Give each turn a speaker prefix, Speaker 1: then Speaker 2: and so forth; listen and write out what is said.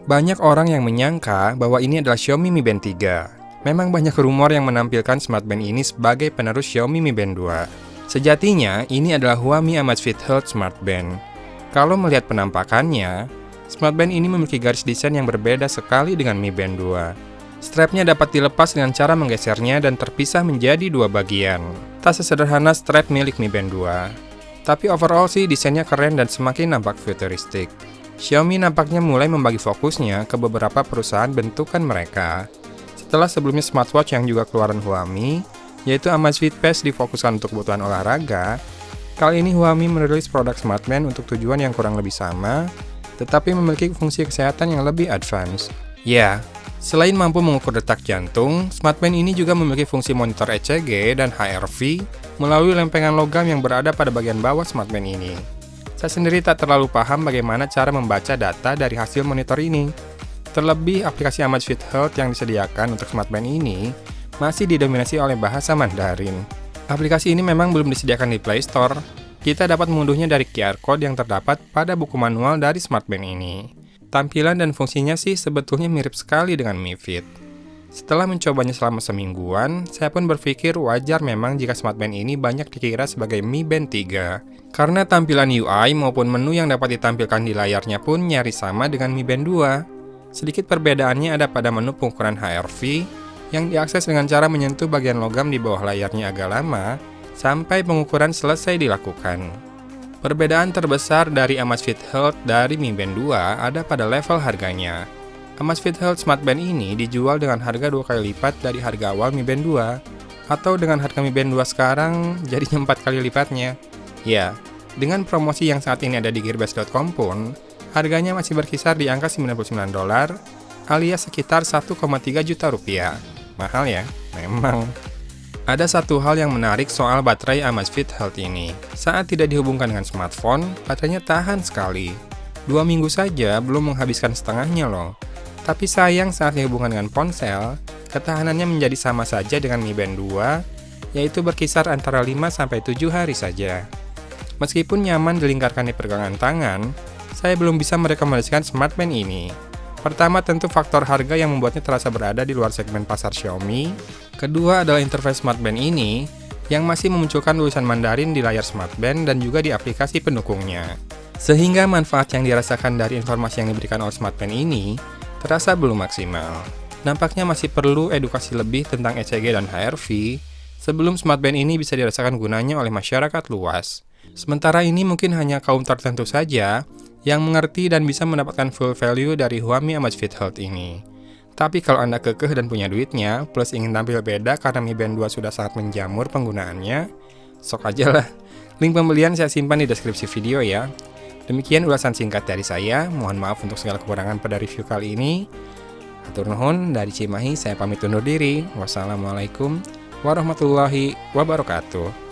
Speaker 1: Banyak orang yang menyangka bahwa ini adalah Xiaomi Mi Band 3. Memang banyak rumor yang menampilkan smartband ini sebagai penerus Xiaomi Mi Band 2. Sejatinya, ini adalah Huami Amazfit Health Smartband. Kalau melihat penampakannya, smartband ini memiliki garis desain yang berbeda sekali dengan Mi Band 2. Strapnya dapat dilepas dengan cara menggesernya dan terpisah menjadi dua bagian. Tak sesederhana strap milik Mi Band 2. Tapi overall sih desainnya keren dan semakin nampak futuristik. Xiaomi nampaknya mulai membagi fokusnya ke beberapa perusahaan bentukan mereka. Setelah sebelumnya smartwatch yang juga keluaran Huami, yaitu Amazfit Pace difokuskan untuk kebutuhan olahraga, kali ini Huami merilis produk smartband untuk tujuan yang kurang lebih sama, tetapi memiliki fungsi kesehatan yang lebih advance. Ya, selain mampu mengukur detak jantung, smartband ini juga memiliki fungsi monitor ECG dan HRV melalui lempengan logam yang berada pada bagian bawah smartband ini. Saya sendiri tak terlalu paham bagaimana cara membaca data dari hasil monitor ini. Terlebih, aplikasi Amazfit Health yang disediakan untuk smartband ini masih didominasi oleh bahasa Mandarin. Aplikasi ini memang belum disediakan di Play Store. Kita dapat mengunduhnya dari QR Code yang terdapat pada buku manual dari smartband ini. Tampilan dan fungsinya sih sebetulnya mirip sekali dengan Mi Fit. Setelah mencobanya selama semingguan, saya pun berpikir wajar memang jika smartband ini banyak dikira sebagai Mi Band 3. Karena tampilan UI maupun menu yang dapat ditampilkan di layarnya pun nyaris sama dengan Mi Band 2. Sedikit perbedaannya ada pada menu pengukuran HRV yang diakses dengan cara menyentuh bagian logam di bawah layarnya agak lama sampai pengukuran selesai dilakukan. Perbedaan terbesar dari Amazfit Health dari Mi Band 2 ada pada level harganya. Amazfit Health Smartband ini dijual dengan harga 2 kali lipat dari harga awal Mi Band 2, atau dengan harga Mi Band 2 sekarang jadinya 4 kali lipatnya. Ya, dengan promosi yang saat ini ada di gearbest.com pun, harganya masih berkisar di angka $99 alias sekitar 1,3 juta rupiah. Mahal ya? Memang. Ada satu hal yang menarik soal baterai Amazfit Health ini. Saat tidak dihubungkan dengan smartphone, baterainya tahan sekali. 2 minggu saja belum menghabiskan setengahnya loh. Tapi sayang saat dihubungkan dengan ponsel, ketahanannya menjadi sama saja dengan Mi Band 2, yaitu berkisar antara 5-7 hari saja. Meskipun nyaman dilingkarkan di pergelangan tangan, saya belum bisa merekomendasikan smartband ini. Pertama tentu faktor harga yang membuatnya terasa berada di luar segmen pasar Xiaomi. Kedua adalah interface smartband ini, yang masih memunculkan tulisan Mandarin di layar smartband dan juga di aplikasi pendukungnya. Sehingga manfaat yang dirasakan dari informasi yang diberikan oleh smartband ini terasa belum maksimal. Nampaknya masih perlu edukasi lebih tentang ECG dan HRV sebelum smartband ini bisa dirasakan gunanya oleh masyarakat luas. Sementara ini mungkin hanya kaum tertentu saja yang mengerti dan bisa mendapatkan full value dari Huami Amazfit Health ini. Tapi kalau Anda kekeh dan punya duitnya, plus ingin tampil beda karena Mi Band 2 sudah sangat menjamur penggunaannya, sok aja lah. Link pembelian saya simpan di deskripsi video ya. Demikian ulasan singkat dari saya, mohon maaf untuk segala kekurangan pada review kali ini. Hatur nuhun, dari Cimahi saya pamit undur diri. Wassalamualaikum warahmatullahi wabarakatuh.